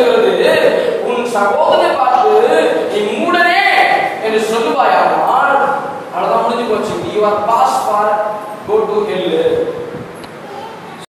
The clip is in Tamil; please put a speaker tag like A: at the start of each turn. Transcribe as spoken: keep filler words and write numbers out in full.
A: சொல்லுகிறது, உன் சகோதரனை பார்த்து நீ மூடனே என்று சொல்லுவாயானால் அவ்வளவுதான், முடிஞ்சு போச்சு. You are pass for go to hell.